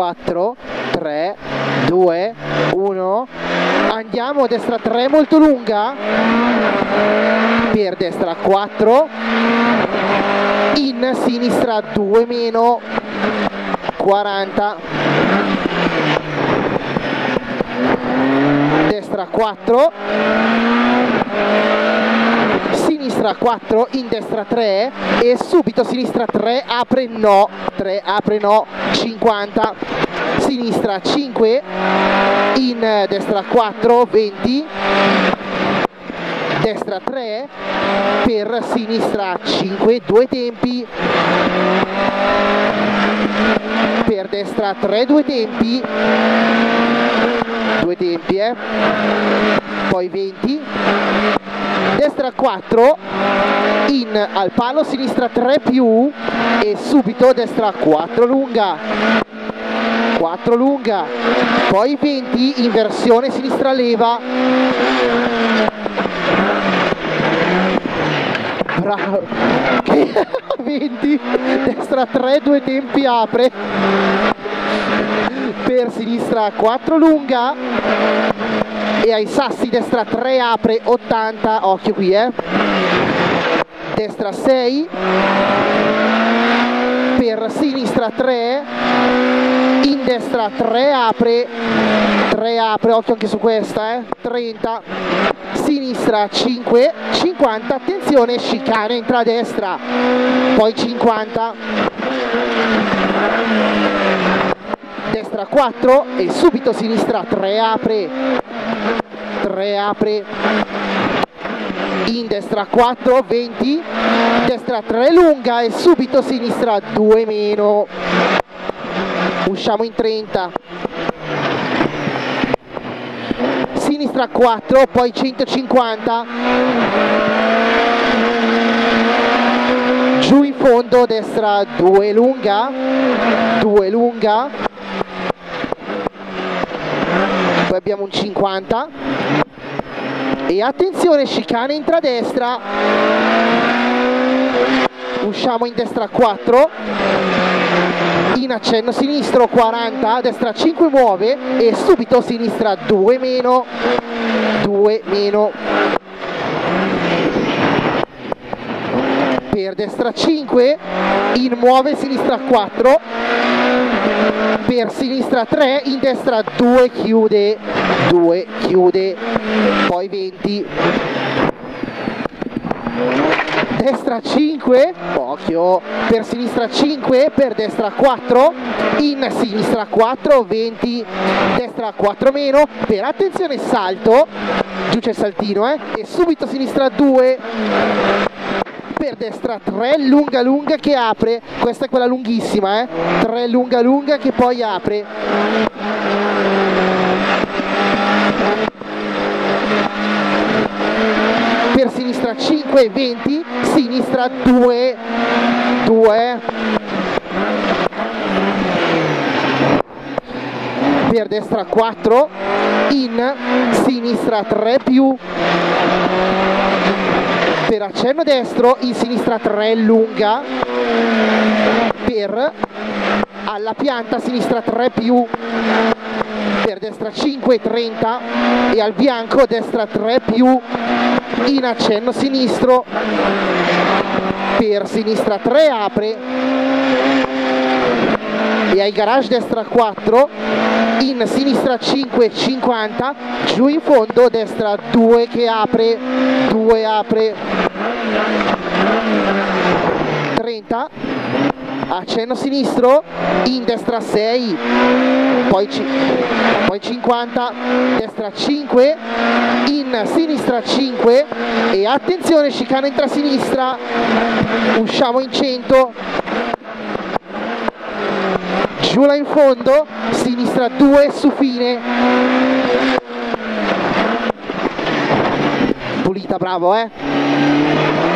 4, 3, 2, 1, andiamo, destra 3 molto lunga, per destra 4, in sinistra 2 meno, 40, destra 4, sinistra 4, in destra 3 e subito sinistra 3, apre no, 3 apre no, 50, sinistra 5, in destra 4, 20, destra 3, per sinistra 5, 2 tempi, per destra 3, 2 tempi, poi 20, destra 4, in al palo, sinistra 3 più e subito destra 4 lunga, 4 lunga, poi 20, inversione, sinistra leva, bravo, 20, destra 3, 2 tempi, apre, per sinistra 4 lunga e ai sassi destra 3 apre, 80, occhio qui destra 6, per sinistra 3, in destra 3 apre, occhio anche su questa, 30, sinistra 5, 50, attenzione, chicane, entra a destra, poi 50, destra 4 e subito sinistra 3 apre, in destra 4, 20, destra 3 lunga e subito sinistra 2 meno, usciamo in 30, sinistra 4, poi 150, giù in fondo, destra 2 lunga, poi abbiamo un 50 e attenzione, chicane, entra a destra, usciamo in destra 4, in accenno sinistro 40, destra 5 muove e subito sinistra 2 meno, per destra 5, in muove, sinistra 4, per sinistra 3, in destra 2 chiude, poi 20, destra 5, occhio, per sinistra 5, per destra 4, in sinistra 4, 20, destra 4 meno, per attenzione salto, giù c'è il saltino e subito sinistra 2, per destra 3, lunga che apre, questa è quella lunghissima 3 lunga che poi apre, per sinistra 5, 20, sinistra 2, per destra 4, in sinistra 3 più, per accenno destro, in sinistra 3 lunga, per alla pianta, sinistra 3 più, per destra 5, 30 e al bianco destra 3 più, in accenno sinistro, per sinistra 3 apre e ai garage destra 4, in sinistra 5, 50, giù in fondo destra 2 che apre, 30, accenno sinistro, in destra 6, poi 50, destra 5, in sinistra 5 e attenzione, chicane entra a sinistra, usciamo in 100, giù là in fondo, sinistra 2 su fine, pulita, bravo